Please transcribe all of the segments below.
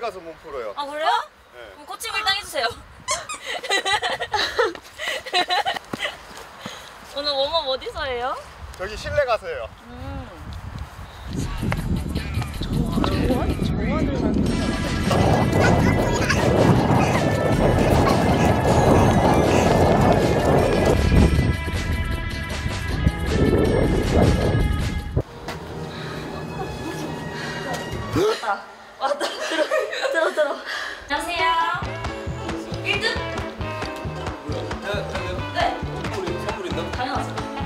가서 몸 풀어요. 아 그래요? 네. 그럼 코칭 일단 해주세요. 오늘 웜업 어디서 해요? 저기 실내 가서 해요. 왔다. 들어. 안녕하세요. 1등? 네. 선물 있나? 당연하죠.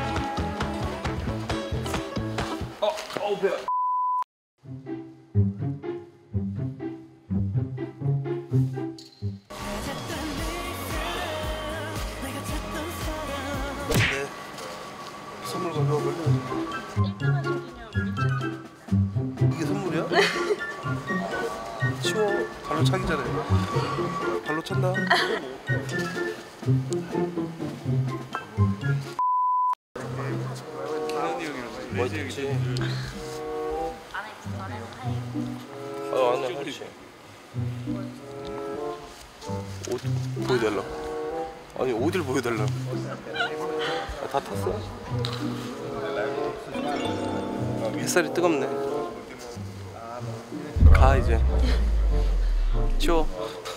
어우 배야. 네. 선물 가져와볼래? 1등하신 기념 이게 선물이야? 쉬워. 발로 차기 전에. 발로 찬다. 멋있지. 안에 아래로 하얘. 안에 그렇지. 옷 보여달라. 아니 어딜 보여달라. 다 탔어? 햇살이 뜨겁네. 가 이제. 치워.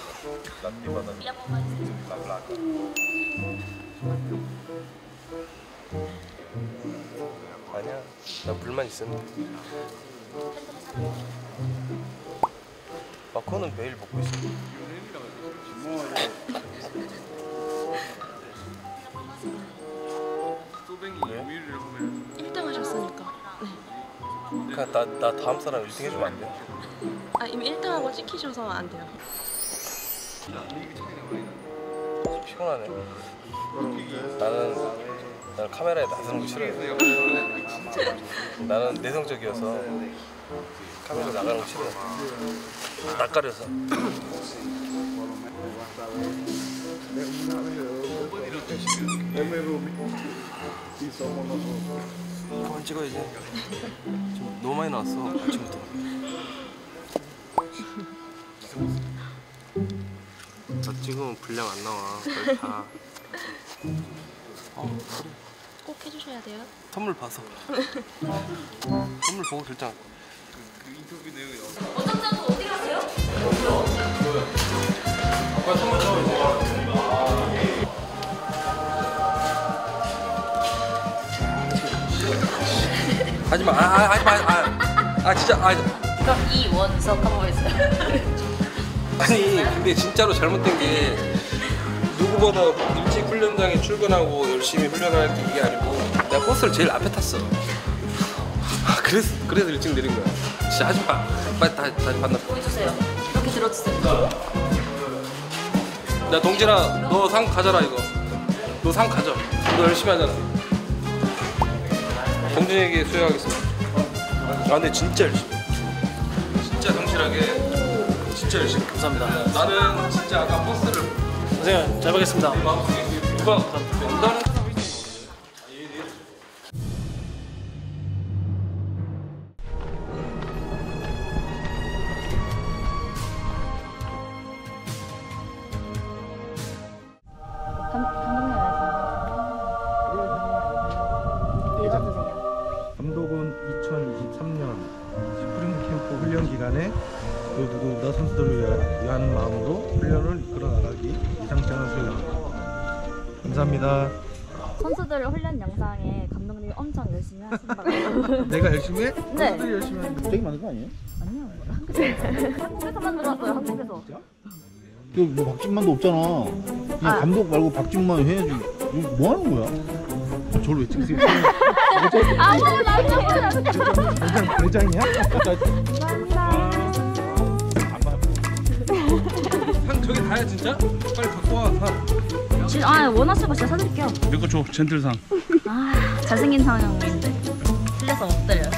아니야. 나 물만 있으면 돼. 마커는 매일 먹고 있어. 왜? 1등 하셨으니까. 네. 그냥 나 다음 사람 1등 해주면 안 돼? 아 이미 1등하고 찍히셔서 안 돼요. 피곤하네. 나는 카메라에 나서는 거 싫어해. 나는 내성적이어서 카메라 나가는 거 싫어해. 낯가려서. 그만 찍어 이제. 좀 너무 많이 나왔어 아침부터. 나 찍으면 분량 안 나와. 빨리 가. 그래. 꼭 해주셔야 돼요. 선물 봐서. 선물 보고 결정. 원장님은 어디 가세요? 아빠 선물 줘 이제. 하지마. 하지마. 진짜. 그럼 이원석 한번 했어요. 아니 근데 진짜로 잘못된 게 누구보다 일찍 훈련장에 출근하고 열심히 훈련할 게 이게 아니고 내가 버스를 제일 앞에 탔어. 그래서 일찍 내린 거야. 진짜 하지마. 빨리 다시 만나. 보여주세요. 이렇게 들어주세요. 야 동진아 너 상 가져라 이거. 너 상 가져. 너 열심히 하잖아. 동진에게 수여하겠습니다. 근데 진짜 열심히. 진짜 성실하게. 진짜 열심히. 감사합니다. 나는 진짜 아까 버스를 선생님 잘 보겠습니다. 마음속에 누가 연다는 사람이 있지. 감독은 2023년 스프링 캠프 훈련 기간에 그 누구보다 선수들을 위하는 마음으로 훈련을 이끌어 나가기 이상장을 수행합니다. 감사합니다. 선수들 훈련 영상에 감독님이 엄청 열심히 하신다고. 내가 열심히 해? 네. 선수들이 열심히 하는데 갑자기 만든 거 아니에요? 아니요. 한국에서 만들었어요. 한국에서. 뭐 박진만도 없잖아. 그냥 감독 말고 박진만 해야지. 이거 뭐 하는 거야? 저를 왜 찍으세요? 대장이야? 감사합니다. 상 저기 다야 진짜? 빨리 갖고 와 사. 원하시고 제가 사드릴게요. 내 거 줘. 젠틀상. 잘생긴 상황인데 틀려서 못 드려요.